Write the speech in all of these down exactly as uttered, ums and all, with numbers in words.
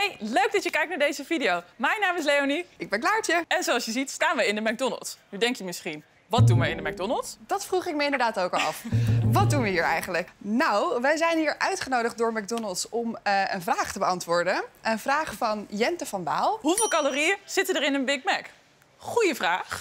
Hey, leuk dat je kijkt naar deze video. Mijn naam is Leonie. Ik ben Klaartje. En zoals je ziet staan we in de McDonald's. Nu denk je misschien, wat doen we in de McDonald's? Dat vroeg ik me inderdaad ook al af. Wat doen we hier eigenlijk? Nou, wij zijn hier uitgenodigd door McDonald's om uh, een vraag te beantwoorden. Een vraag van Jente van Baal. Hoeveel calorieën zitten er in een Big Mac? Goeie vraag.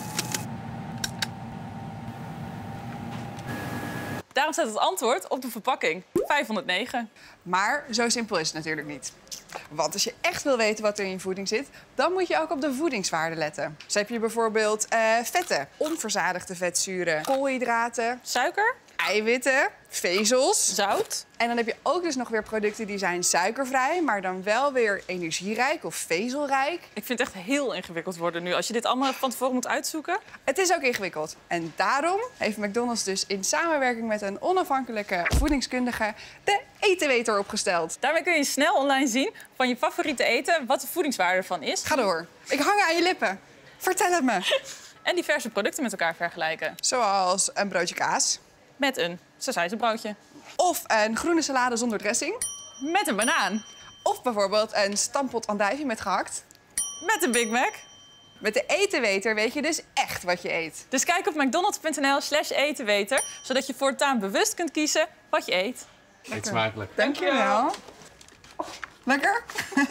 Daarom staat het antwoord op de verpakking. vijfhonderdnegen. Maar zo simpel is het natuurlijk niet. Want als je echt wil weten wat er in je voeding zit, dan moet je ook op de voedingswaarde letten. Dus heb je bijvoorbeeld uh, vetten, onverzadigde vetzuren, koolhydraten, Suiker, eiwitten, vezels. zout. En dan heb je ook dus nog weer producten die zijn suikervrij, maar dan wel weer energierijk of vezelrijk. Ik vind het echt heel ingewikkeld worden nu als je dit allemaal van tevoren moet uitzoeken. Het is ook ingewikkeld. En daarom heeft McDonald's dus in samenwerking met een onafhankelijke voedingskundige de Etenweter opgesteld. Daarmee kun je snel online zien van je favoriete eten wat de voedingswaarde ervan is. Ga door. Ik hang aan je lippen. Vertel het me. En diverse producten met elkaar vergelijken. Zoals een broodje kaas. Met een sausijzenbroodje. Of een groene salade zonder dressing. Met een banaan. Of bijvoorbeeld een stampot andijvie met gehakt. Met een Big Mac. Met de Etenweter weet je dus echt wat je eet. Dus kijk op mcdonalds punt n l slash etenweter, zodat je voortaan bewust kunt kiezen wat je eet. Eet smakelijk. Dankjewel. Oh, lekker?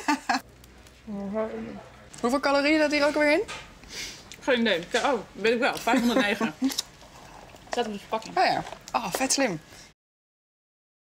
Hoeveel calorieën zat hier ook weer in? Geen idee. Oh, weet ik wel. vijfhonderdnegen. Zet op de verpakking. Oh ja. Oh, vet slim.